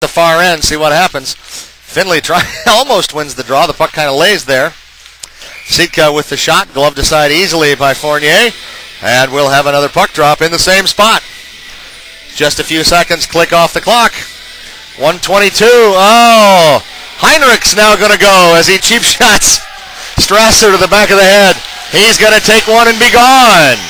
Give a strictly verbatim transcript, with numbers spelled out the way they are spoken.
far end, see what happens. Findlay try, almost wins the draw. The puck kind of lays there. Sitka with the shot, gloved aside easily by Fournier, and we'll have another puck drop in the same spot. Just a few seconds, click off the clock. one twenty-two, oh, Hinrichs now going to go as he cheap shots Strasser to the back of the head. He's going to take one and be gone.